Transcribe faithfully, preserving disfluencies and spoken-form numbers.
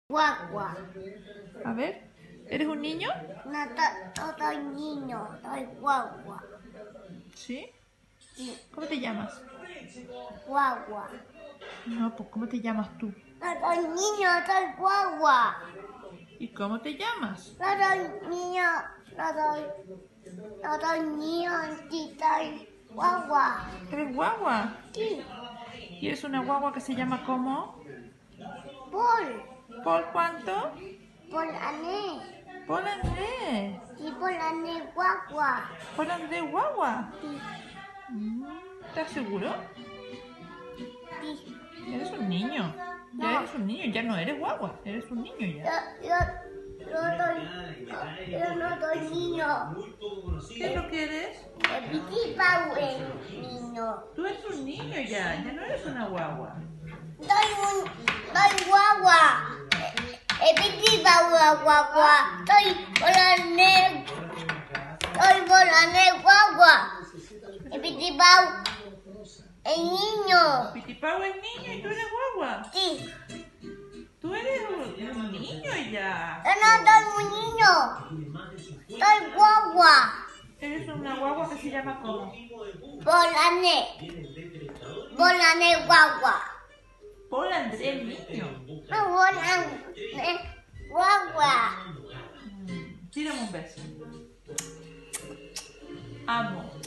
Guagua. A ver, ¿eres un niño? No, to- no soy niño, soy guagua. ¿Sí? Sí, ¿Cómo te llamas? guagua. No, pues ¿cómo te llamas tú? No soy niño, soy guagua. ¿Y cómo te llamas? No soy niño, no soy, no soy niño, sí soy guagua. ¿Eres guagua? Sí, ¿Y eres una guagua que se llama cómo? Paul, ¿Por cuánto? Paul Ané. Por Andrés. Sí, Paul Ané, guagua. Por Andrés guagua. Sí, Mm, ¿Estás seguro? sí. Eres un niño. Ya No. eres un niño, ya no eres guagua. Eres un niño Yo, ya. yo, yo, soy, yo no soy niño. ¿Qué es lo que eres? El Piti Pau es niño. Tú eres un niño ya, ya no eres una guagua. Soy un, soy guagua. El Piti Pau es guagua. Soy Bolané, soy Bolané guagua. El Piti Pau es niño. Pitipau es niño y tú eres guagua. Sí, Tú eres un, un niño ya. yo no soy un niño. Soy guagua. Eres una guagua que se llama ¿cómo? Bolané. Bolané guagua. Paul Andrés niño. No, Bolané guagua. Mm, Tírame un beso. Amo.